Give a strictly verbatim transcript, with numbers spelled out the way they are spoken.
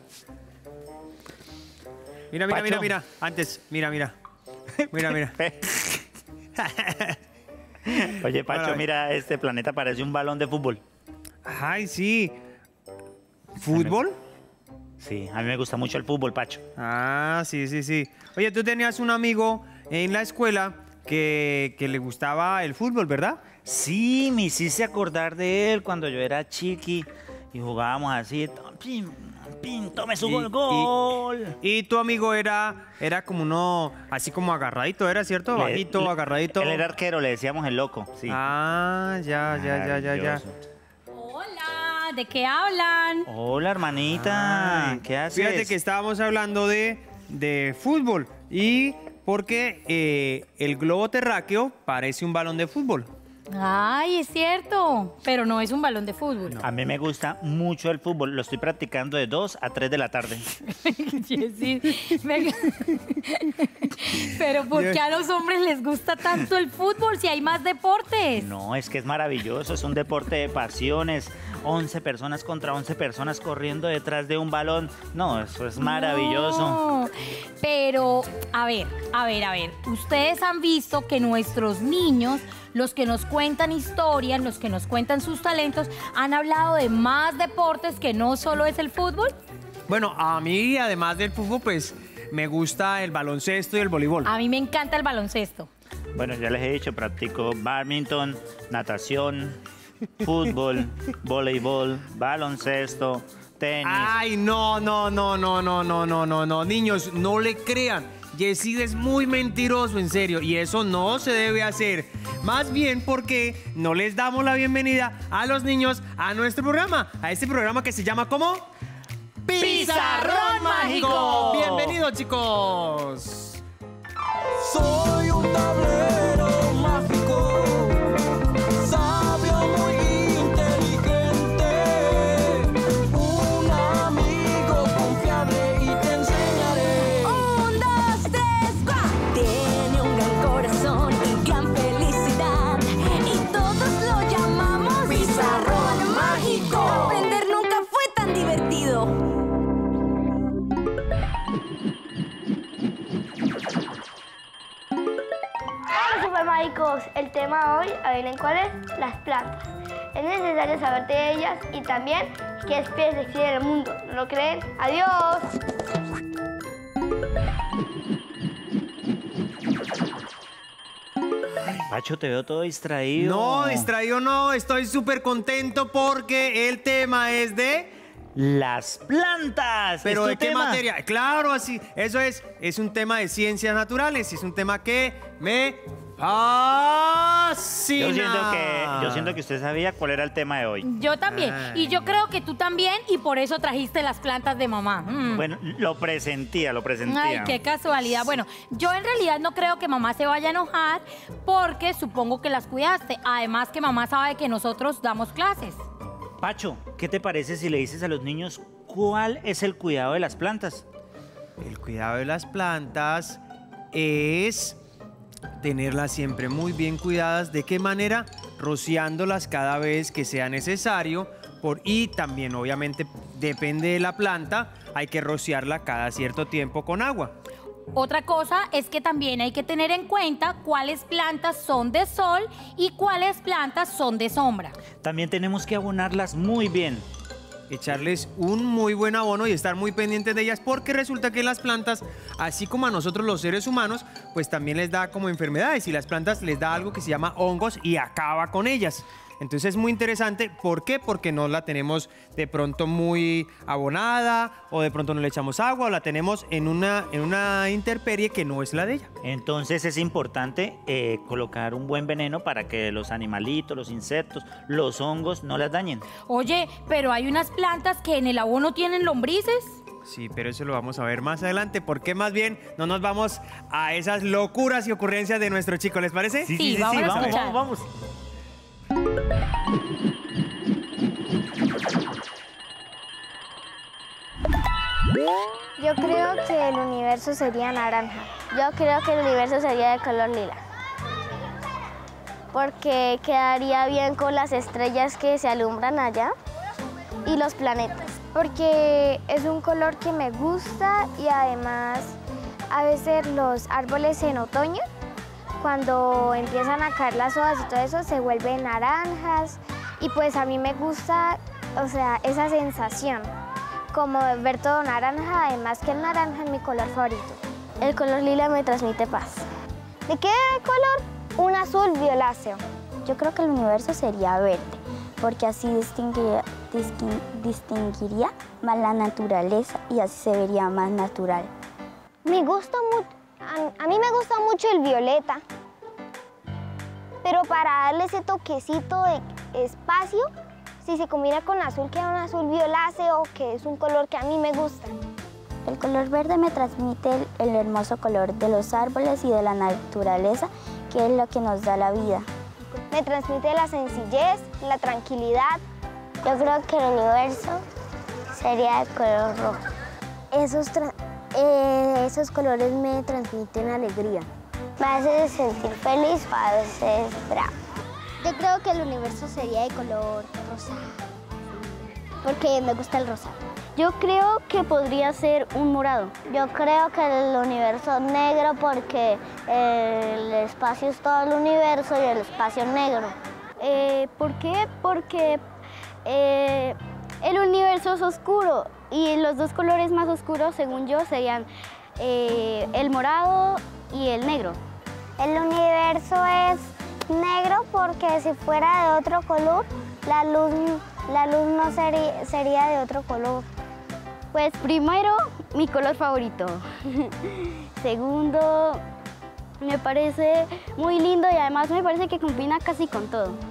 Mira, mira, Pacho. mira, mira. Antes, mira, mira. Mira, mira. Oye, Pacho, Bueno, mira, este planeta parece un balón de fútbol. Ay, sí. ¿Fútbol? Sí, a mí me gusta mucho el fútbol, Pacho. Ah, sí, sí, sí. Oye, tú tenías un amigo en la escuela que, que le gustaba el fútbol, ¿verdad? Sí, me hiciste acordar de él cuando yo era chiqui y jugábamos así. Pim, pim, tome su Y- gol, y- gol. Y tu amigo era, era como uno, así como agarradito, ¿era cierto? Le- Bajito, le- agarradito. Él era arquero, le decíamos el loco. Sí. Ah, ya, ya, ya, ya, ya. Maravilloso. Hola, ¿de qué hablan? Hola, hermanita. Ay, ¿Qué haces? Fíjate que estábamos hablando de, de fútbol y porque eh, el globo terráqueo parece un balón de fútbol. Ay, es cierto, pero no es un balón de fútbol. A mí me gusta mucho el fútbol. Lo estoy practicando de dos a tres de la tarde. Jessy, venga. Pero ¿por qué a los hombres les gusta tanto el fútbol si hay más deportes? No, es que es maravilloso. Es un deporte de pasiones. once personas contra once personas corriendo detrás de un balón. No, eso es maravilloso. No, pero, a ver, a ver, a ver. Ustedes han visto que nuestros niños, los que nos cuentan historias, los que nos cuentan sus talentos, han hablado de más deportes que no solo es el fútbol. Bueno, a mí, además del fútbol, pues me gusta el baloncesto y el voleibol. A mí me encanta el baloncesto. Bueno, ya les he dicho, practico badminton, natación, fútbol, voleibol, baloncesto, tenis. Ay, no, no, no, no, no, no, no, no, no. Niños, no le crean. Yesid es muy mentiroso, en serio, y eso no se debe hacer. Más bien porque no les damos la bienvenida a los niños a nuestro programa, a este programa que se llama ¿cómo? ¡Pizarrón Mágico! Bienvenidos, chicos. Soy un tablero mágico, sabio, muy inteligente, un amigo confiable y te enseñaré. Un, dos, tres, cuatro. Tiene un gran corazón y gran felicidad. Y todos lo llamamos Pizarrón Mágico. Aprender nunca fue tan divertido. Hola supermágicos, el tema hoy, adivinen cuál es, las plantas. Es necesario saber de ellas y también qué especies existen en el mundo. ¿No lo creen? ¡Adiós! Pacho, te veo todo distraído. No, distraído no, estoy súper contento porque el tema es de... Las plantas. Pero ¿es ¿de tu qué tema? materia? Claro, así, eso es, es un tema de ciencias naturales, es un tema que me fascina. Yo siento que, yo siento que usted sabía cuál era el tema de hoy. Yo también. Ay. Y yo creo que tú también, y por eso trajiste las plantas de mamá. Mm. Bueno, lo presentía, lo presentía. Ay, qué casualidad. Bueno, yo en realidad no creo que mamá se vaya a enojar porque supongo que las cuidaste. Además que mamá sabe que nosotros damos clases. Pacho, ¿qué te parece si le dices a los niños cuál es el cuidado de las plantas? El cuidado de las plantas es tenerlas siempre muy bien cuidadas. ¿De qué manera? Rociándolas cada vez que sea necesario. Por, y también, obviamente, depende de la planta, hay que rociarla cada cierto tiempo con agua. Otra cosa es que también hay que tener en cuenta cuáles plantas son de sol y cuáles plantas son de sombra. También tenemos que abonarlas muy bien. Echarles un muy buen abono y estar muy pendientes de ellas, porque resulta que las plantas, así como a nosotros los seres humanos, pues también les da como enfermedades, y las plantas les da algo que se llama hongos y acaba con ellas. Entonces es muy interesante. ¿Por qué? Porque no la tenemos de pronto muy abonada, o de pronto no le echamos agua, o la tenemos en una, en una intemperie que no es la de ella. Entonces es importante eh, colocar un buen veneno para que los animalitos, los insectos, los hongos no las dañen. Oye, pero hay unas plantas que en el abono tienen lombrices. Sí, pero eso lo vamos a ver más adelante, porque más bien no nos vamos a esas locuras y ocurrencias de nuestro chico, ¿les parece? Sí, sí, vamos a vamos, escuchar. vamos, vamos. Yo creo que el universo sería naranja. Yo creo que el universo sería de color lila. Porque quedaría bien con las estrellas que se alumbran allá y los planetas. Porque es un color que me gusta y además a veces los árboles en otoño, cuando empiezan a caer las hojas y todo eso, se vuelven naranjas y pues a mí me gusta, o sea, esa sensación, como ver todo naranja, además que el naranja es mi color favorito. El color lila me transmite paz. ¿De qué color? Un azul violáceo. Yo creo que el universo sería verde, porque así distinguiría, distin- distinguiría más la naturaleza y así se vería más natural. Me gusta mucho, a, a mí me gusta mucho el violeta, pero para darle ese toquecito de espacio, si se combina con azul, queda un azul violáceo, que es un color que a mí me gusta. El color verde me transmite el, el hermoso color de los árboles y de la naturaleza, que es lo que nos da la vida. Me transmite la sencillez, la tranquilidad. Yo creo que el universo sería el color rojo. Esos, eh, esos colores me transmiten alegría. Me hace sentir feliz o a veces bravo. Yo creo que el universo sería de color rosa, porque me gusta el rosa. Yo creo que podría ser un morado. Yo creo que el universo es negro porque el espacio es todo el universo y el espacio negro. Eh, ¿Por qué? Porque eh, el universo es oscuro y los dos colores más oscuros, según yo, serían eh, el morado y el negro. El universo es negro porque si fuera de otro color, la luz, la luz no sería, sería de otro color. Pues primero, mi color favorito. Segundo, me parece muy lindo y además me parece que combina casi con todo.